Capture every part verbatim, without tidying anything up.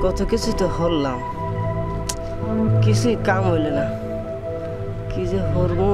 কত কিছু তো হরলাম, কিছুই কাম হইল না। কি যে হরমু।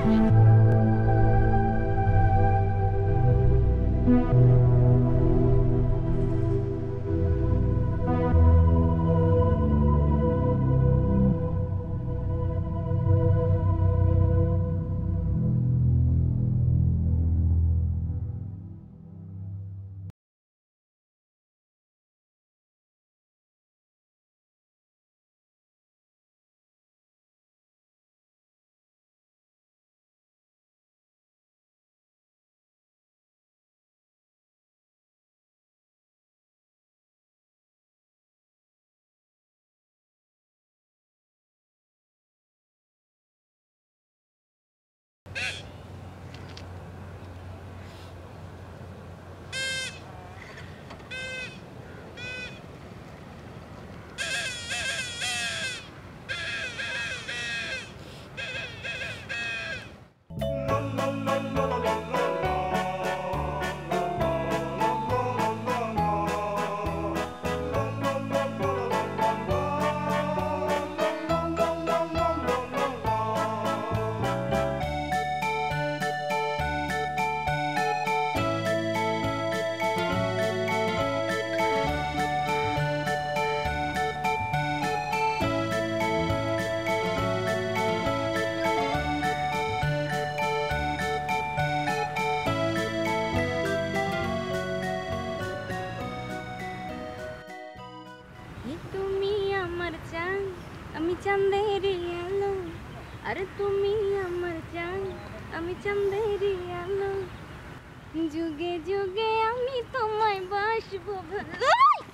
चंदेरी आलो अरे तुमी अमर जान आमी चंदेरी आलो जुगे जुगे आमी तोमाय बासबो भालो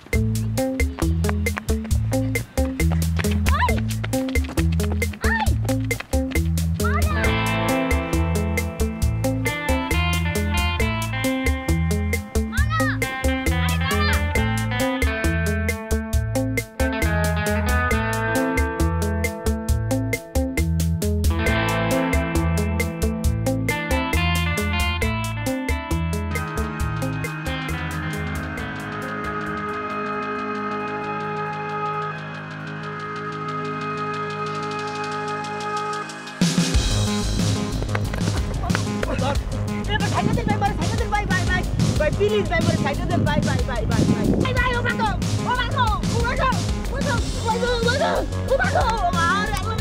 Please, bye bye, bye bye, bye bye, bye bye, bye bye, oh my god, oh my god, oh my god, oh my god, oh my god, oh my god, oh my god, oh my god,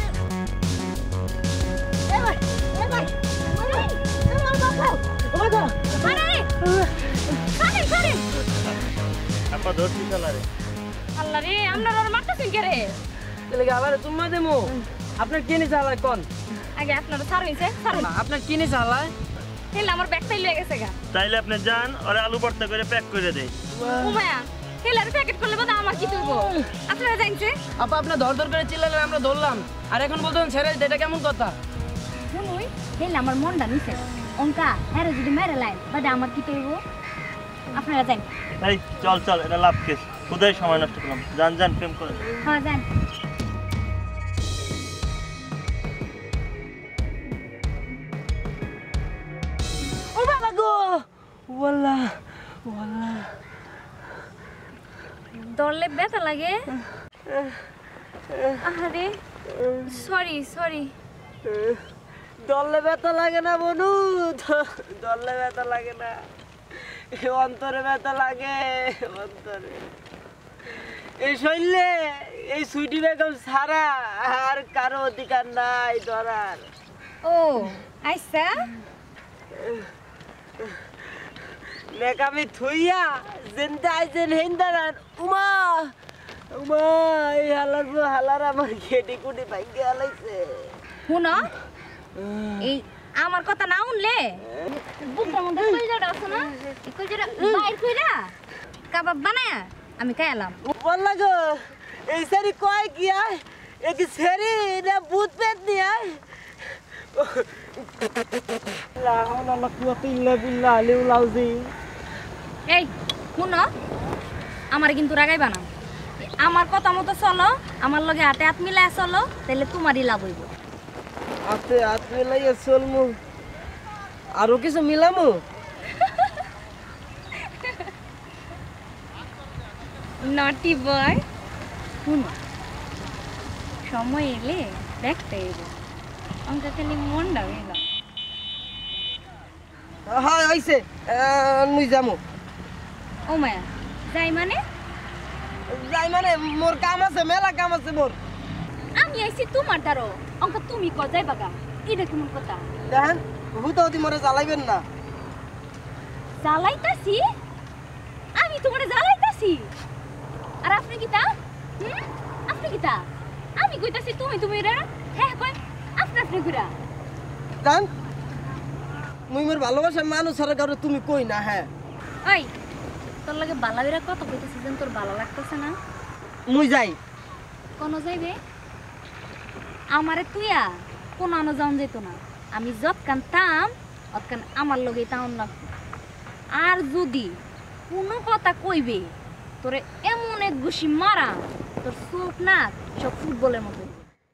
bye bye, bye bye, oh my god, oh my god, mana ni? Karin, Karin. Apa dosi salah re? Allah re, amna orang mata sih kere. Jadi kalau ada cuma demo, apna kini salah kon? Age apna saru ini, saru. Apna kini salah? হেল আমার ব্যাগটাই লয়ে গেছে গা তাইলে আপনি যান আর আলু ভর্তা করে প্যাক করে দেই উমায়া হেল আর প্যাকেট করলে বাদা আমার কি করব আপনারা জানছে আপা আপনি ধর ধর করে চিল্লালেন আমরা ধরলাম আর এখন বলতেন ছেড়ে এটা কেমন কথা শুনুই হেল আমার মনটা নিছে অঙ্কা হ্যাঁ যদি মেরে লাই বাদা আমার কি করব আপনারা জান এই চল চল এটা লাভ কেস খুদাই সময় নষ্ট করলাম যান যান প্রেম করে হ্যাঁ যান Wallah, wallah. Dorle beta lage? Ahare, sorry, sorry. Dorle beta lage na bonu, dorle beta lage na. Ontore beta lage, ontore. এই শৈলে এই সুইটি বেগম সারা আর কারো অধিকার নাই ধরার ও আইসা নেকামি থুইয়া জিন্দা আইছেন হিন্দারান উমা উমা এই হালার হালার আমার গেটি কুটি ভাঙ্গে হালাইছে শুনো এই আমার কথা না শুনলে বুকটার মধ্যে কইজাটা আছে না এই কইজাটা বাইর কইরা কাবাব বানায়া আমি খাইলাম বললা গো এই সারি কয় কি আয় এ কি সেরি না ভূত পেট নিয়ে আয় লা হাওলা লা কুওয়াতা ইল্লা বিল্লাহ আলিউল আযীম এই শুনো আমার কিন্তু রাগাইবা না আমার কথা মতো চলো আমার লগে হাতে হাত মিলাই চলো তাহলে তোমারই লাভ হইব হাতে হাত মিলাইয়া চলমু আরো কিছু মিলামু নটি বয় শুনো সময় এলে দেখতে এলো অঙ্কা খালি মনটা এলো হ্যাঁ হইছে মুই যামু ও মায়া যাই মানে যাই মানে মোর কাম আছে মেলা কাম আছে মোর আমি আইছি তোমার দ্বারো অঙ্কা তুমি ক যাই বাগা এটা কেমন কথা দেখেন হুতো হতি মোরে জ্বালাইবেন না জ্বালাইতাছি আমি তোমারে জ্বালাইতাছি আর আপনি কি তা হুম আপনি কি তা আমি কইতাছি তুমি তুমি রে হ্যাঁ কই আপনি আপনি কইরা জান মুই মোর ভালোবাসার মানুষ আর কারো তুমি কই না হ্যাঁ ওই তোর লাগে বালাবিরা কত কইতাছিস যেন তোর ভালো লাগতেছে না মুই যাই কোন যাইবে আমারে তুইয়া কোন আনো যাওন যেত না আমি যতকান তাম অতকান আমার লগেই তাউন লাগতো আর যদি কোনো কথা কইবে তোরে এমন এক ঘুষি মারা তোর চোখ না সব ফুটবলের মতো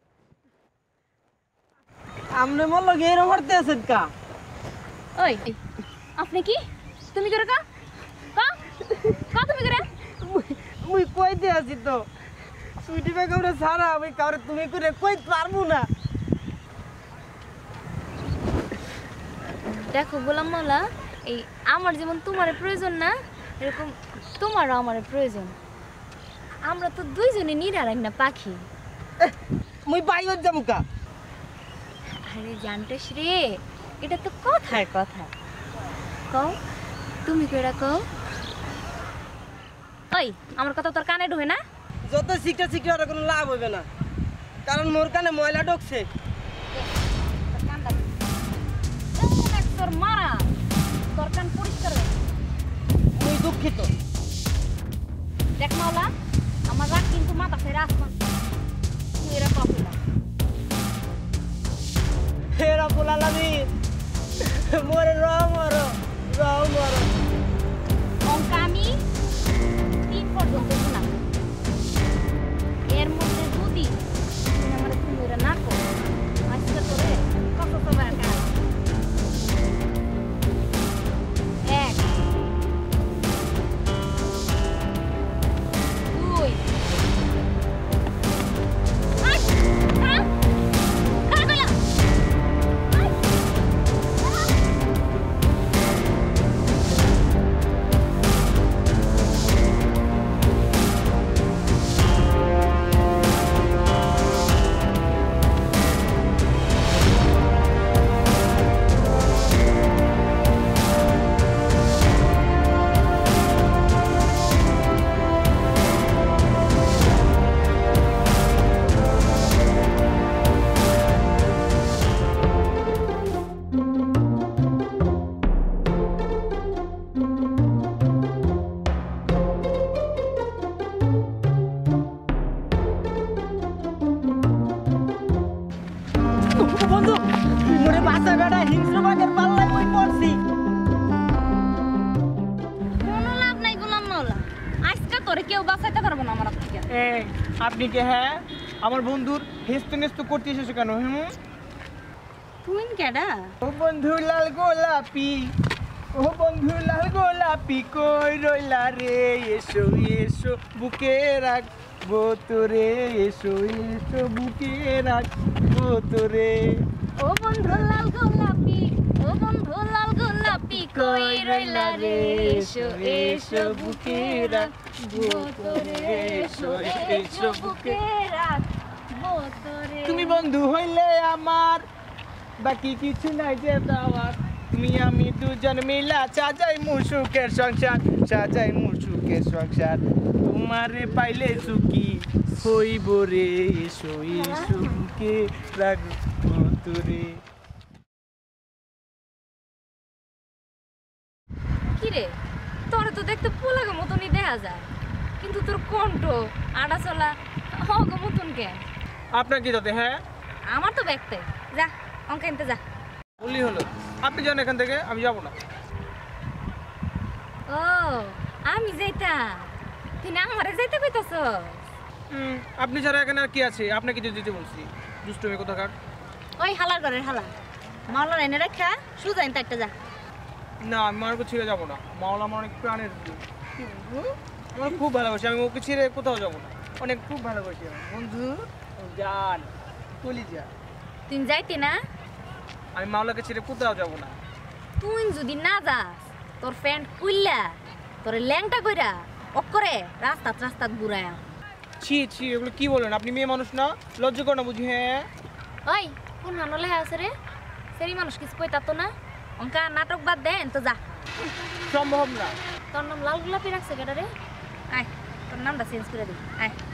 আমনে মোর লগে এরম করতে আছেন কা ওই আপনি কি তুমি করে কা কা কা তুমি করে মুই কইতে আছি তো সুইটি বেগমরে ছাড়া আমি কাউরে তুমি করে কই পারবো না দেখো গোলাম মাওলা এই আমার যেমন তোমার প্রয়োজন না এরকম তোমারও আমার প্রয়োজন আমরা তো দুইজনে নিরার এক না পাখি মুই বাইর যামু কা আরে জানতেস রে এটা তো কথার কথা কও তুমি কইরা কও ওই আমার কথা তোর কানে ঢোকে না যত শিখতে শিখতে আর কোনো লাভ হবে না কারণ মোর কানে ময়লা ঢুকছে তোর কানটা এমন এক তোর মারা তোর কান পরিষ্কার হয়ে মুই দুঃখিত দেখ মাওলা আমার রাগ কিন্তু মাথা ফেরা আসমান তুই এরা কপিলা হেরা পোলালামি মোরে রং মরো রং মরো অঙ্ক আমি তিন পর্যন্ত শোনা এর মধ্যে যদি তুমি আমার তুমি না করো আজকে তোরে কত কবার কাজ এক দুই আট হ্যাঁ কাগলা বন্ধু মোরে বাসা বেড়া হিংস্র বাগের পাল্লায় মুই পড়ছি কোনো লাভ নাই গোলাম মাওলা আজকে তোরে কেউ বাঁচাইতে পারবো না আমার থেকে এই আপনি কে হ্যাঁ আমার বন্ধুর হেস্ত নেস্ত করতে এসেছে কেন হুম তুই কেডা ও বন্ধু লাল গোলাপি ও বন্ধু লাল গোলাপি কই রইলা রে এসো এসো বুকে রাখবো তোরে এসো এসো বুকে রাখবো তোরে ও বন্ধু লাল গোলাপি ও বন্ধু লাল গোলাপি কই রইলা রে এসো এসো বুকে রাখবো তোরে এসো এসো বুকে রাখবো তোরে তুমি বন্ধু হইলে আমার বাকি কিছু নাই যে দেওয়ার তুমি আমি দুজন মিলা সাজাই মুসুকের সংসার সাজাই মুসুকের সংসার তোমারে পাইলে সুখী হইব রে এসো এসো বুকে রাখবো তোরে কিরে তোর তো দেখতে পোলাগো মতনই দেখা যায় কিন্তু তোর কণ্ঠ আড়া চলা হগো মতন কেন আপনার কি যাতে হ্যাঁ আমার তো দেখতে যা অঙ্ক আনতে যা বললি হলো আপনি যান এখান থেকে আমি যাবো না ও আমি যাইতাম তুই না আমারে যাইতে কইতাছ হুম, আপনি ছাড়া এখানে আর কি আছে আপনাকে যে দিতে বলছি দুষ্টমি কোথাকার ওই হালার ঘরের হালা মাওলার এনে রাখা সুজা এনতে একটা যা না আমি মারকে ছেড়ে যাবো না মাওলা আমার অনেক প্রাণের জীব। হুম, আমার খুব ভালোবাসি আমি ওকে ছেড়ে কোথাও যাবো না অনেক খুব ভালোবাসি আমি। বন্ধু জান কলিজা, তুই যাইতে না? আমি মাওলাকে ছেড়ে কোথাও যাব না। তুই যদি না যাস তোর ফ্রেন্ড কুইল্লা তোর ল্যাংটা কইরা অকরে রাস্তা রাস্তা ঘুরায়া। ছি ছি, এগুলো কি বলেন আপনি? মেয়ে মানুষ না, লজ্জা করে না বুঝি? হ্যাঁ ওই কোন হানলে আছে রে? সেরি মানুষ কিছু কইতা তো না। অঙ্কা নাটক বাদ দেন তো যা। সম্ভব না। তোর নাম লাল গোলাপি রাখছে কেডা রে? আয় তোর নামটা চেঞ্জ করে দে। আয়